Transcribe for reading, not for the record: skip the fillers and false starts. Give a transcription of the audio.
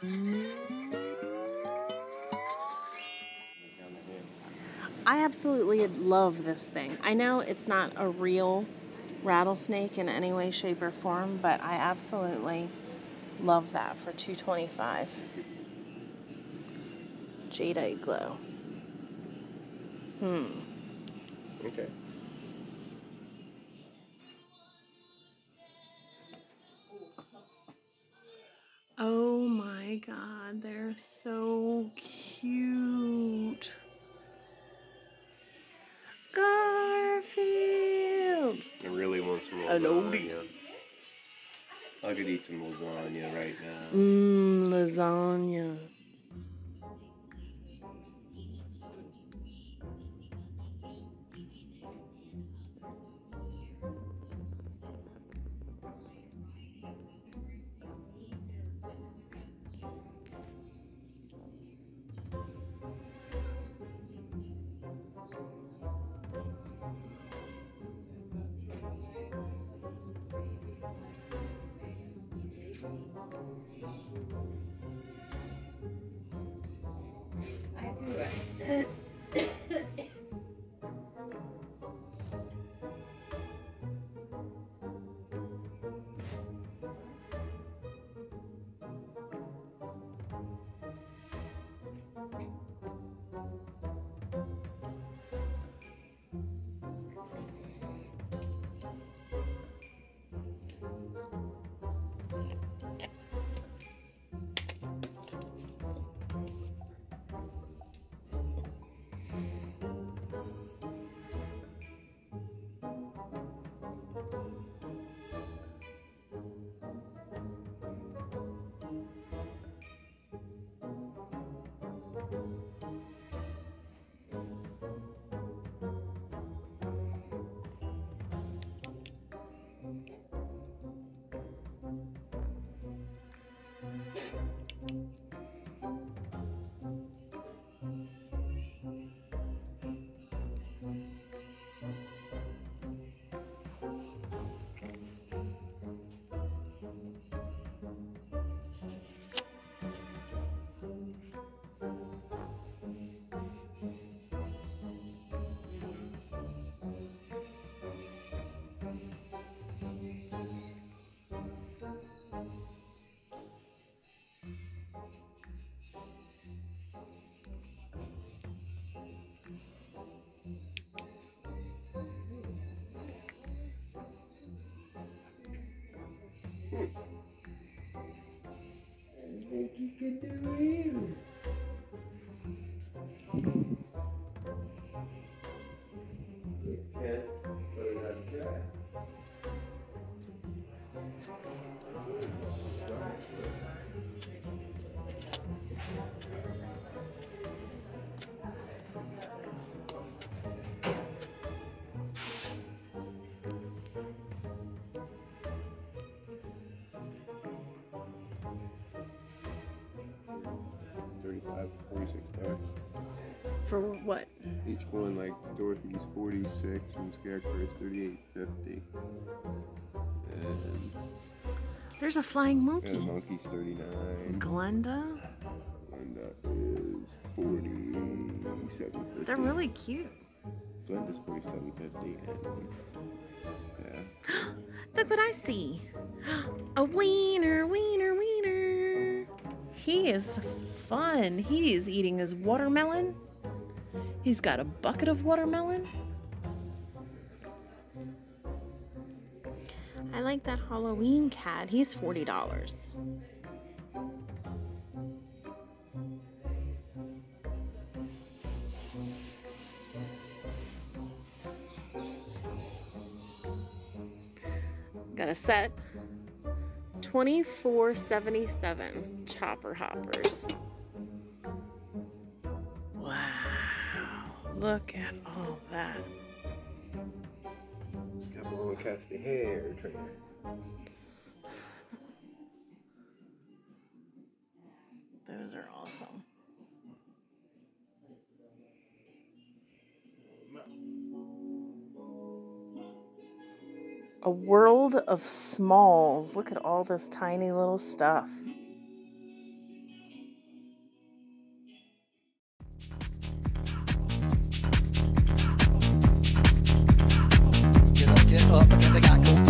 I absolutely love this thing. I know it's not a real rattlesnake in any way, shape, or form, but I absolutely love that for $2.25. Jadeite glow. Okay. Oh my God, they're so cute. Garfield. I really want some lasagna. I could eat some lasagna right now. Lasagna. I do it. I think you can do it. You can't, but I gotta try. $35, $46. For what? Each one, like Dorothy's 46 and Scarecrow's 38.50. And There's a flying monkey. monkey's 39. Glenda. Glenda is 47.50. They're really cute. Glenda's 47.50. Yeah. Look what I see. A wiener, wiener, wiener. He is fun. He is eating his watermelon. He's got a bucket of watermelon. I like that Halloween cat. He's $40. Got a set. $24.77 chopper hoppers. Wow. Look at all that. Come on, catch the hair trainer. Those are awesome. A world of smalls. Look at all this tiny little stuff. They got cool